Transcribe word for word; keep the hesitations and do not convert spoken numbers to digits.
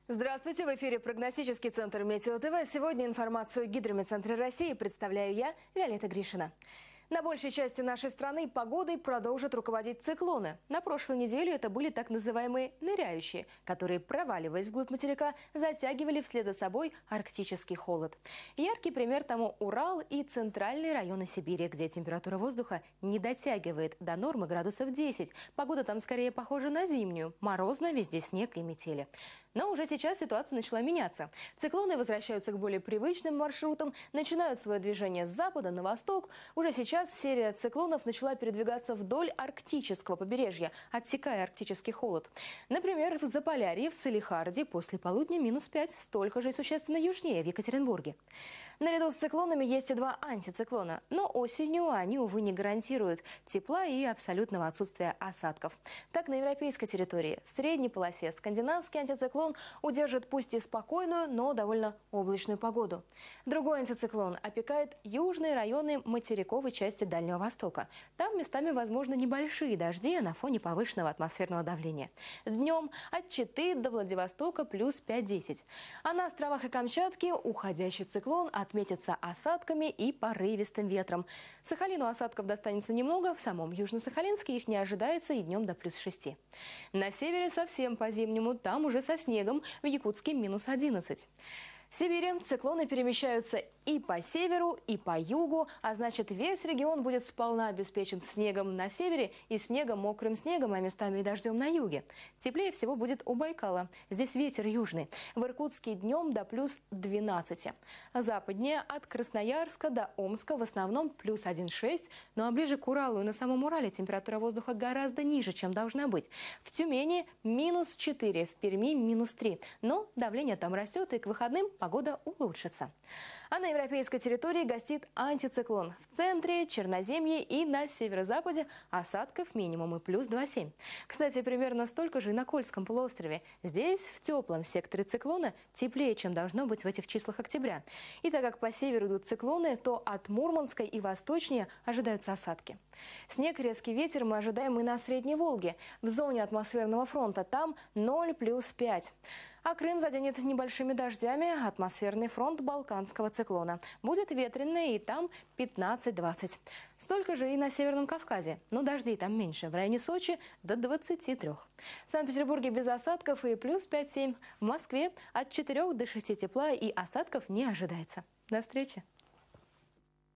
Здравствуйте, в эфире прогностический центр Метео ТВ. Сегодня информацию Гидрометцентра России представляю я, Виолетта Гришина. На большей части нашей страны погодой продолжат руководить циклоны. На прошлой неделе это были так называемые ныряющие, которые, проваливаясь вглубь материка, затягивали вслед за собой арктический холод. Яркий пример тому Урал и центральные районы Сибири, где температура воздуха не дотягивает до нормы градусов десять. Погода там скорее похожа на зимнюю. Морозно, везде снег и метели. Но уже сейчас ситуация начала меняться. Циклоны возвращаются к более привычным маршрутам, начинают свое движение с запада на восток. Уже сейчас серия циклонов начала передвигаться вдоль арктического побережья, отсекая арктический холод. Например, в Заполярье, в Салехарде после полудня минус пять, столько же и существенно южнее, в Екатеринбурге. Наряду с циклонами есть и два антициклона, но осенью они, увы, не гарантируют тепла и абсолютного отсутствия осадков. Так, на европейской территории, в средней полосе, скандинавский антициклон удержит пусть и спокойную, но довольно облачную погоду. Другой антициклон опекает южные районы материковой части Дальнего Востока. Там местами возможны небольшие дожди на фоне повышенного атмосферного давления. Днем от Читы до Владивостока плюс пять-десять. А на островах и Камчатке уходящий циклон отметится осадками и порывистым ветром. Сахалину осадков достанется немного, в самом Южно-Сахалинске их не ожидается и днем до плюс шести. На севере совсем по-зимнему, там уже со снегом, в Якутске минус одиннадцать. В Сибири циклоны перемещаются и по северу, и по югу, а значит, весь регион будет сполна обеспечен снегом на севере и снегом, мокрым снегом, а местами и дождем на юге. Теплее всего будет у Байкала. Здесь ветер южный. В Иркутске днем до плюс двенадцати. Западнее от Красноярска до Омска в основном плюс один-шесть, ну а ближе к Уралу и на самом Урале температура воздуха гораздо ниже, чем должна быть. В Тюмени минус четыре, в Перми минус три. Но давление там растет, и к выходным погода улучшится. А на европейской территории гостит антициклон. В центре, Черноземье и на северо-западе осадков минимум и плюс два-семь. Кстати, примерно столько же и на Кольском полуострове. Здесь, в теплом секторе циклона, теплее, чем должно быть в этих числах октября. И так как по северу идут циклоны, то от Мурманска и восточнее ожидаются осадки. Снег, резкий ветер мы ожидаем и на Средней Волге. В зоне атмосферного фронта там ноль плюс пять. А Крым заденет небольшими дождями атмосферный фронт балканского циклона. Будет ветрено и там пятнадцать-двадцать. Столько же и на Северном Кавказе. Но дождей там меньше. В районе Сочи до двадцати трёх. В Санкт-Петербурге без осадков и плюс пять-семь. В Москве от четырёх до шести тепла и осадков не ожидается. До встречи!